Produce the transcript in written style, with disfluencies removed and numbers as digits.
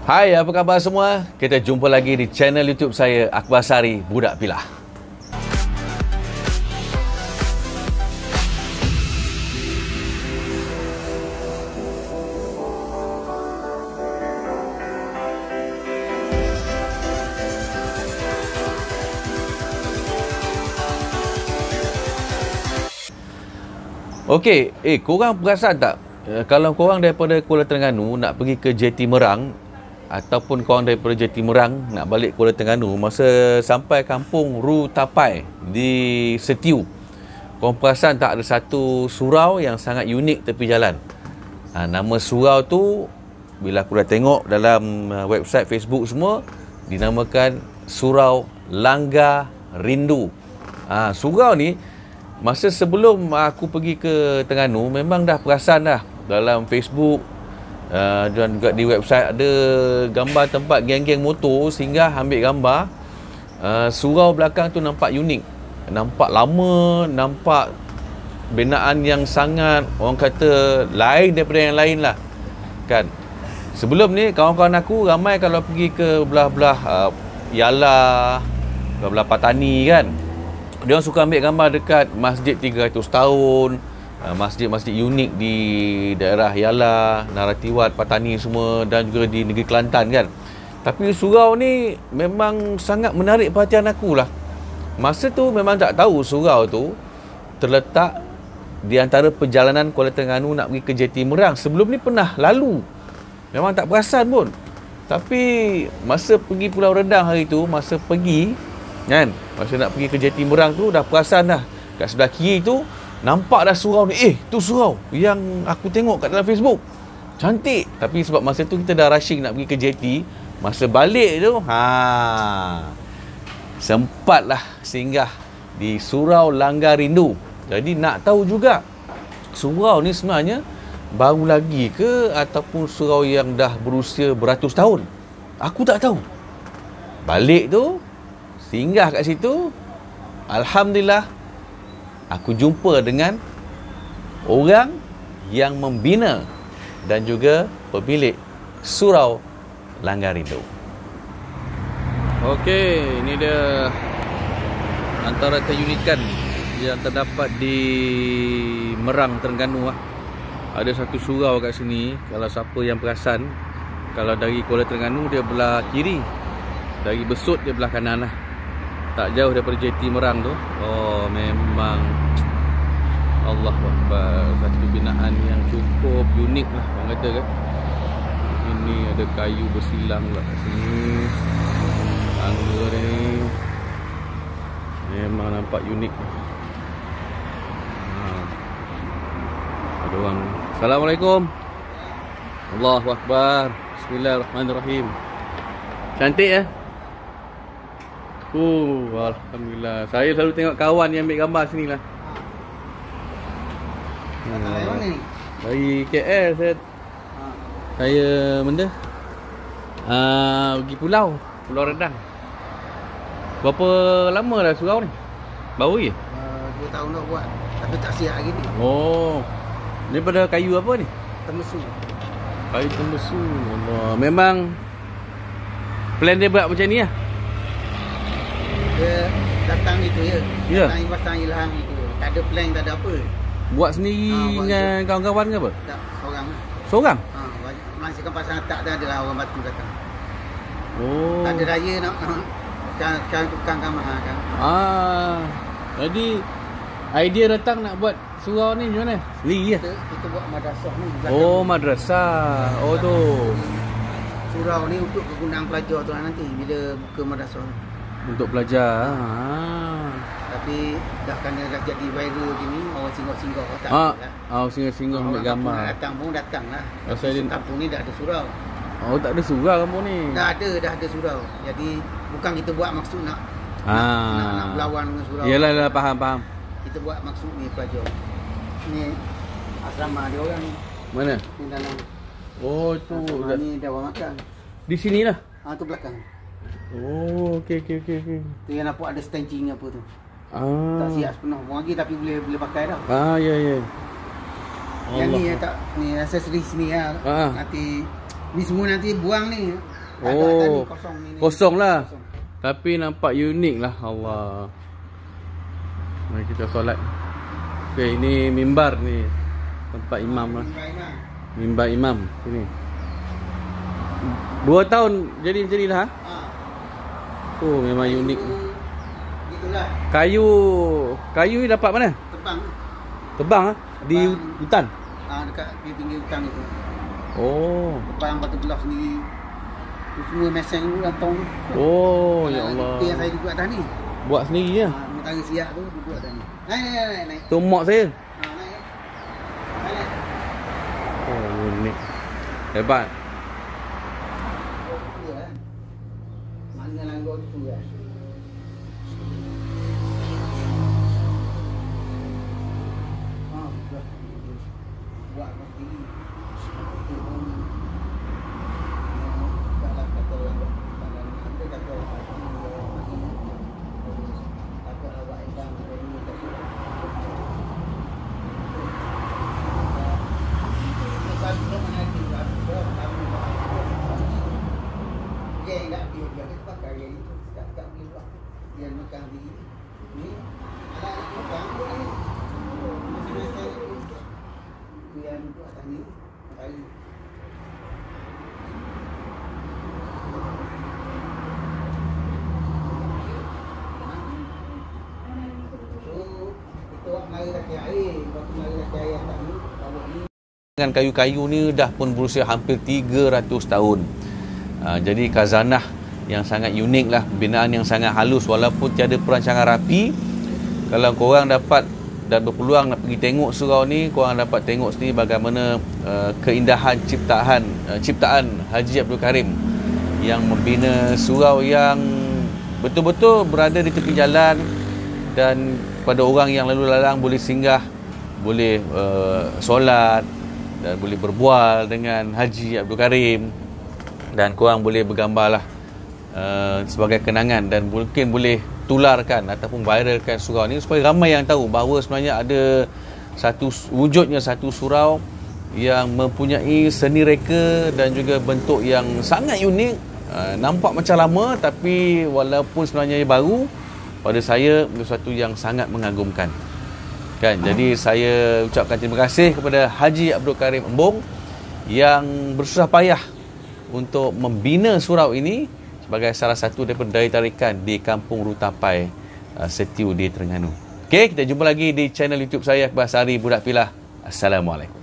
Hai, apa khabar semua? Kita jumpa lagi di channel YouTube saya, Akbar Sari Budak Pilah. Okey, korang perasan tak? Kalau korang daripada Kuala Terengganu nak pergi ke JT Merang, ataupun korang daripada JT Merang nak balik Kuala Terengganu, masa sampai kampung Ru Tapai di Setiu, korang perasan tak ada satu surau yang sangat unik tepi jalan? Nama surau tu, bila aku dah tengok dalam website Facebook semua, dinamakan Surau Langgar Rindu. Surau ni, masa sebelum aku pergi ke Terengganu, memang dah perasan dah dalam Facebook dan juga di website ada gambar tempat geng-geng motor singgah ambil gambar. Surau belakang tu nampak unik, nampak lama, nampak binaan yang sangat, orang kata, lain daripada yang lain lah kan. Sebelum ni kawan-kawan aku ramai kalau pergi ke belah-belah Yala, belah-belah Patani kan, dia orang suka ambil gambar dekat Masjid 300 tahun, masjid-masjid unik di daerah Yala, Naratiwat, Patani semua, dan juga di negeri Kelantan kan. Tapi surau ni memang sangat menarik perhatian aku lah. Masa tu memang tak tahu surau tu terletak di antara perjalanan Kuala Terengganu nak pergi ke JT Merang. Sebelum ni pernah lalu, memang tak perasan pun. Tapi masa pergi Pulau Redang hari tu, masa pergi kan, masa nak pergi ke JT Merang tu dah perasan dah. Kat sebelah kiri tu nampak dah surau ni. Tu surau yang aku tengok kat dalam Facebook. Cantik. Tapi sebab masa tu kita dah rushing nak pergi ke JT, masa balik tu sempatlah singgah di Surau Langgar Rindu. Jadi nak tahu juga, surau ni sebenarnya baru lagi ke ataupun surau yang dah berusia beratus tahun? Aku tak tahu. Balik tu, singgah kat situ, alhamdulillah aku jumpa dengan orang yang membina dan juga pemilik Surau Langgar Rindu. Okey, ini dia antara keunikan yang terdapat di Merang, Terengganu. Ada satu surau kat sini. Kalau siapa yang perasan, kalau dari Kuala Terengganu dia belah kiri, dari Besut dia belah kanan lah, tak jauh daripada JT Merang tu. Memang Allah Akbar, satu binaan yang cukup unik lah orang kata kan. Ini ada kayu bersilang kat sini, tangga ni memang nampak unik. Ada orang. Assalamualaikum. Allahu Akbar. Bismillahirrahmanirrahim. Cantik ya. Alhamdulillah. Saya selalu tengok kawan yang ambil gambar sini lah. Dari KL saya benda pergi Pulau Redang. Berapa lama dah surau ni? Baru je? 2 tahun dah buat, tapi tak siap lagi ni. Daripada kayu apa ni? Tembesu. Kayu tembesu. Allah. Memang plan dia buat macam ni lah. Dia datang itu je. Ya. Datang pasang ilham itu. Tak ada plan, tak ada apa. Buat sendiri dengan kawan-kawan ke apa? Tak, seorang. Seorang? Masa kan pasang tak ada lah orang batu datang. Tak ada raya nak tukang kamar kan. Jadi idea datang nak buat surau ni macam mana? Sendiri lah? Kita buat madrasah ni. Madrasah. Tu. Surau ni untuk kegunaan pelajar tu lah nanti bila buka madrasah. Untuk pelajar. Tapi dah kena dah jadi viral gini, orang singgah-singgah tak lah. Singgah-singgah ambil gambar. Datang pun datang lah. Pasal kampung ni dah ada surau. Tak ada surau kampung ni. Dah ada surau. Jadi bukan kita buat maksud nak berlawan dengan surau. Yalah, faham. Kita buat maksud ni pelajar. Ni asrama dia orang ni. Mana? Ni dalam. Tu. Ni dia orang makan. Di sinilah. Tu belakang. Okey. Tu yang nampak ada staging apa tu. Tak siap sepenuh pun lagi, tapi boleh pakai dah. Ya. Yang ni yang tak, ni aksesoris ni lah. Nanti ni semua nanti buang ni. Oh, kosong ini. kosong lah. Kosong. Tapi nampak unik lah. Allah. Mari kita solat. Okey, ini mimbar ni. Tempat imam lah. Mimbar imam. Sini. 2 tahun jadi macam ni lah. Ha. Oh, memang unik. Gitulah. Kayu ni dapat mana? Tebang. Tebang ah? Di Tebang. hutan. Dekat di pinggir hutang itu. Oh. Tebang batu belah sendiri. Itu semua meseng dulu gantong. Oh, ya Allah. Itu yang saya buat dah ni. Buat sendiri ya. Mentari siap tu buat dah ni. Naik. Tu mak saya. Naik. Naik. Oh, unik. Hebat. Mana langgar tu kan. Buat mesti. Tak kata orang ada kata takut awak endang dari ni tak surat. Bukan mana dia dia enggak dia pakai yang itu tak boleh dia makan di ni ala makan ni masing-masing dia untuk atas ni kayu itu mari lagi air waktu mari lagi air atas ni bawah ni Dengan kayu-kayu ni dah pun berusia hampir 300 tahun. Jadi khazanah yang sangat unik lah, binaan yang sangat halus walaupun tiada perancangan rapi. Kalau korang dapat dan berpeluang nak pergi tengok surau ni, korang dapat tengok sendiri bagaimana keindahan ciptaan Haji Abdul Karim yang membina surau yang betul-betul berada di tepi jalan dan pada orang yang lalu lalang boleh singgah, boleh solat dan boleh berbual dengan Haji Abdul Karim. Dan korang boleh bergambarlah sebagai kenangan dan mungkin boleh tularkan ataupun viralkan surau ni supaya ramai yang tahu bahawa sebenarnya ada wujudnya satu surau yang mempunyai seni reka dan juga bentuk yang sangat unik. Nampak macam lama tapi walaupun sebenarnya baru, pada saya sesuatu yang sangat mengagumkan. Kan? Jadi saya ucapkan terima kasih kepada Haji Abdul Karim Embong yang bersusah payah untuk membina surau ini sebagai salah satu daripada daya tarikan di Kampung Rutapai Setiu di Terengganu. Okey, kita jumpa lagi di channel YouTube saya, Akbar Sari Budak Pilah. Assalamualaikum.